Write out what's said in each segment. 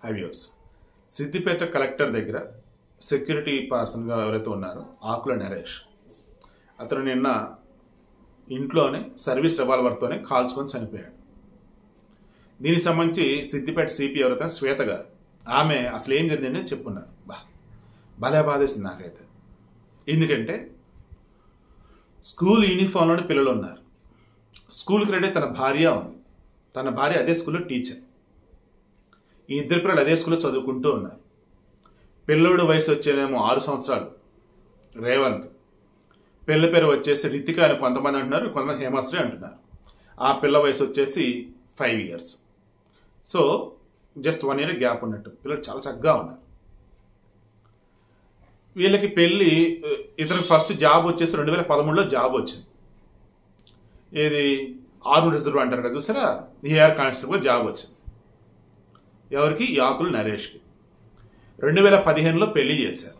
హైవ్యూస్ Siddipet collector దగ్గర security పర్సన్గా ఎవరైతే ఉన్నారో ఆకుల నరేష్ అతను నిన్న ఇంట్లోనే సర్వీస్ రివాల్వర్తోనే కాల్చుకొని చనిపోయాడు. దీనికి సంబంధించి సిద్దిపేట సిపి ఎవరైతే శ్వేత గారు ఆమె అసలు ఏం జరిగిందని చెప్పున్నారు. భలే బాధేసింది నాకైతే. ఎందుకంటే స్కూల్ యూనిఫామ్లోని పిల్లలు ఉన్నారు. స్కూల్కి రెడీ తన భార్య ఉంది. తన భార్య అదే స్కూల్లో టీచర్. ఈ ఇద్దరు పిల్లలు అదే స్కూల్లో చదువుకుంటూ ఉన్నారు. పిల్లోడు వయసు వచ్చేనేమో 6 సంవత్సరాలు రేవంత్. పిల్ల పేరు వచ్చేసి రితిక అని కొంతమంది అంటున్నారు, కొంతమంది హేమశ్రీ అంటున్నారు. ఆ పిల్ల వయసు వచ్చేసి 5 years. So just 1 year gap ఉన్నట్టు. పిల్లలు చాలా చక్కగా ఉన్నారు. వీళ్ళకి పెళ్ళి ఇతనికి ఫస్ట్ జాబ్ వచ్చేసి 2013లో జాబ్ వచ్చింది. ఏది ఆర్మీ రిజర్వ్ అంటారు కదా చూసారా, ఏఆర్ కానిస్టేబుల్ జాబ్ వచ్చింది. ఎవరికి? ఆకుల నరేష్కి. 2015లో పెళ్లి చేశారు.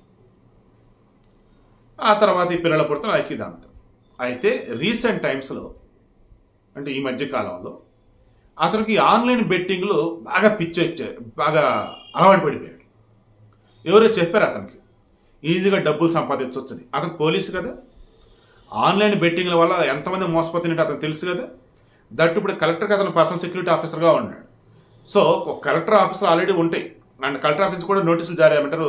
ఆ తర్వాత ఈ పిల్లల పుడతాం ఐక్యదాంతం. అయితే రీసెంట్ టైమ్స్లో అంటే ఈ మధ్య కాలంలో అతనికి ఆన్లైన్ బెట్టింగ్లో బాగా పిచ్చి వచ్చారు, బాగా అలవాటు పడిపోయాడు. ఎవరో చెప్పారు అతనికి ఈజీగా డబ్బులు సంపాదించవచ్చని. అతను పోలీసు కదా, ఆన్లైన్ బెట్టింగ్ల వల్ల ఎంతమంది మోసపోతున్నట్టు అతను తెలుసు కదా. దట్టు ఇప్పుడు కలెక్టర్కి అతను పర్సనల్ సెక్యూరిటీ ఆఫీసర్గా ఉన్నాడు. సో ఒక కలెక్టర్ ఆఫీసులు ఆల్రెడీ ఉంటాయి. అండ్ కలెక్టర్ ఆఫీస్ కూడా నోటీసులు జారీ ఏమంటారు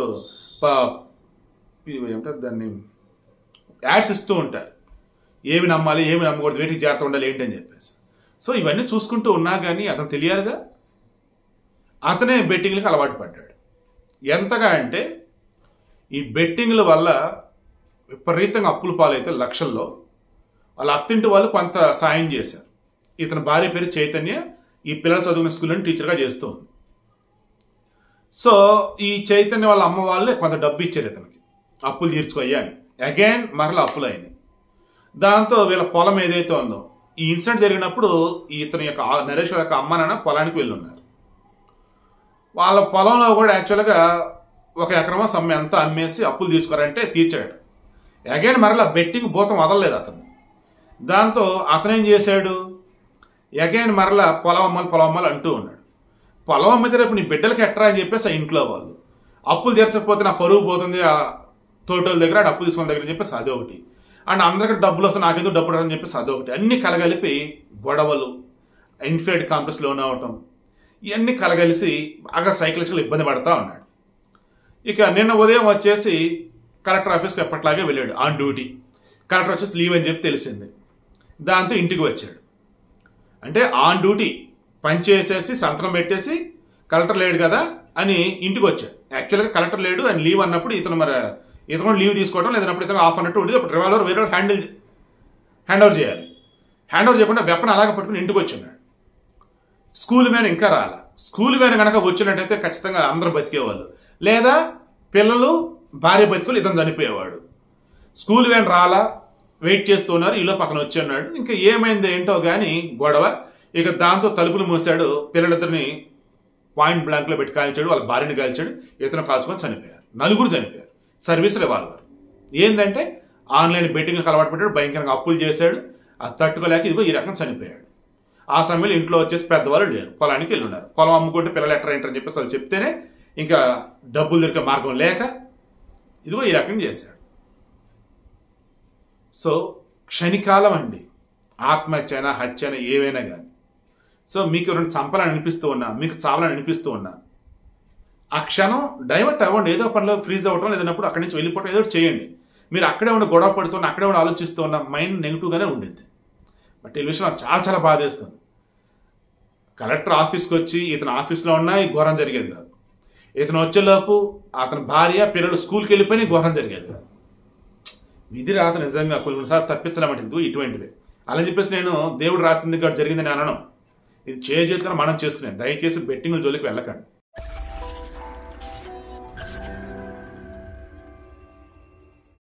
ఏమంటారు దాన్ని యాడ్స్ ఇస్తూ ఉంటారు. ఏమి నమ్మాలి, ఏమి నమ్మకూడదు, వేటికి జాగ్రత్త ఉండాలి ఏంటి అని చెప్పేసి. సో ఇవన్నీ చూసుకుంటూ ఉన్నా కానీ అతను తెలియాలిగా. అతనే బెట్టింగ్లకు అలవాటు పడ్డాడు. ఎంతగా అంటే ఈ బెట్టింగ్ల వల్ల విపరీతంగా అప్పుల పాలైతే లక్షల్లో. వాళ్ళ అత్తింటి వాళ్ళు కొంత సాయం చేశారు. ఇతని భార్య పేరు చైతన్య, ఈ పిల్లలు చదువుకునే స్కూల్ని టీచర్గా చేస్తూ ఉంది. సో ఈ చైతన్య వాళ్ళ అమ్మ వాళ్ళే కొంత డబ్బు ఇచ్చారు ఇతనికి, అప్పులు తీర్చుకోయ్యా అని. అగైన్ మరలా అప్పులు అయినాయి. దాంతో వీళ్ళ పొలం ఏదైతే ఉందో, ఈ ఇన్సిడెంట్ జరిగినప్పుడు ఇతని యొక్క నరేష్ యొక్క అమ్మ నాన్న పొలానికి వెళ్ళి ఉన్నారు. వాళ్ళ పొలంలో కూడా యాక్చువల్గా 1 ఎకరమో సమ్మె అంతా అమ్మేసి అప్పులు తీసుకోరంటే తీర్చాడు. అగైన్ మరలా బెట్టింగ్ భూతం వదలలేదు అతను. దాంతో అతనేం చేశాడు, అగైన్ మరలా పొలం అమ్మాలి అంటూ ఉన్నాడు. పొలం అమ్మితే రేపు నీ బిడ్డలకి ఎట్రా అని చెప్పేసి ఆ ఇంట్లో వాళ్ళు అప్పులు తీర్చకపోతే నా పరువు పోతుంది ఆ తోటల దగ్గర, అప్పులు తీసుకున్న దగ్గర అని చెప్పేసి అదొకటి. అండ్ అందరికీ డబ్బులు వస్తే నాకేదో డబ్బులు అని చెప్పేసి అదొకటి. అన్ని కలగలిపి గొడవలు, ఇన్ఫ్లేట్ కాంప్లెక్స్ లోన్ అవటం, ఇవన్నీ కలగలిసి బాగా సైకలాజికల్ ఇబ్బంది పడతా ఉన్నాడు. ఇక నిన్న ఉదయం వచ్చేసి కలెక్టర్ ఆఫీస్కి ఎప్పట్లాగే వెళ్ళాడు ఆన్ డ్యూటీ. కలెక్టర్ వచ్చేసి లీవ్ అని చెప్పి తెలిసింది. దాంతో ఇంటికి వచ్చాడు. అంటే ఆన్ డ్యూటీ పని చేసేసి సంతకం పెట్టేసి కలెక్టర్ లేడు కదా అని ఇంటికి వచ్చాడు. యాక్చువల్గా కలెక్టర్ లేడు అని లీవ్ అన్నప్పుడు ఇతను లీవ్ తీసుకోవడం, లేదన్నప్పుడు ఇతను ఆఫ్ అన్నట్టు ఉండేది. అప్పుడు రివాల్వర్ వేరే హ్యాండ్ ఓవర్ చేయాలి. హ్యాండ్ ఓవర్ చేయకుండా వెపన్ అలాగే పట్టుకుని ఇంటికి వచ్చున్నాడు. స్కూల్ వ్యాన్ ఇంకా రాలా. స్కూల్ వ్యాన్ కనుక వచ్చినట్టయితే ఖచ్చితంగా అందరూ బతికేవాళ్ళు, లేదా పిల్లలు భార్య బతికలు ఇతను చనిపోయేవాడు. స్కూల్ వ్యాన్ రాలా, వెయిట్ చేస్తున్నారు. ఈలోపు అతను వచ్చి అన్నాడు. ఇంకా ఏమైంది ఏంటో కానీ గొడవ. ఇక దాంతో తలుపులు మూసాడు. పిల్లలిద్దరిని పాయింట్ బ్లాంక్లో పెట్టి కాల్చాడు. వాళ్ళ భార్యని కాల్చాడు. ఇతను కాల్చుకొని చనిపోయారు. 4 చనిపోయారు. Service revolver. ఏంటంటే ఆన్లైన్ బెట్టింగ్కి అలవాటు పెట్టాడు, భయంకరంగా అప్పులు చేశాడు. అది తట్టుకోలేక ఇదిగో ఈ రకంగా చనిపోయాడు. ఆ సమయంలో ఇంట్లో వచ్చేసి పెద్దవాళ్ళు లేరు, పొలానికి వెళ్ళి ఉన్నారు. పొలం అమ్ముకుంటే పిల్లలు ఎట్రా ఏంటని చెప్పేసి వాళ్ళు చెప్తేనే ఇంకా డబ్బులు దొరికే మార్గం లేక ఇదిగో ఈ రకంగా చేశాడు. సో క్షణికాలం అండి, ఆత్మహత్య అయినా హత్య అయినా ఏవైనా కానీ. సో మీకు ఎవరైనా చంపాలని అనిపిస్తూ ఉన్నా, మీకు చావాలని అనిపిస్తూ ఉన్నా, ఆ క్షణం డైవర్ట్ అవ్వండి. ఏదో పనిలో ఫ్రీజ్ అవ్వటం, లేదన్నప్పుడు అక్కడి నుంచి వెళ్ళిపోవటం ఏదో చేయండి. మీరు అక్కడే ఉండి గొడవ పడుతున్నా, అక్కడే ఉండి ఆలోచిస్తూ ఉన్న మైండ్ నెగిటివ్గానే ఉండింది. బట్ ఈ విషయం నాకు చాలా చాలా బాధేస్తుంది. కలెక్టర్ ఆఫీస్కి వచ్చి ఇతను ఆఫీస్లో ఉన్నా ఈ ఘోరం జరిగేది కాదు. ఇతను వచ్చేలోపు అతని భార్య పిల్లలు స్కూల్కి వెళ్ళిపోయి ఘోరం జరిగేది కాదు. విధి రాత నిజంగా కొన్నిసార్లు తప్పించలేమంటే ఇటువంటివి. అలా చెప్పేసి నేను దేవుడు రాసింది జరిగిందని అనడం. ఇది చేతులను మనం చేసుకునేది. దయచేసి బెట్టింగ్ల జోలికి వెళ్ళకండి.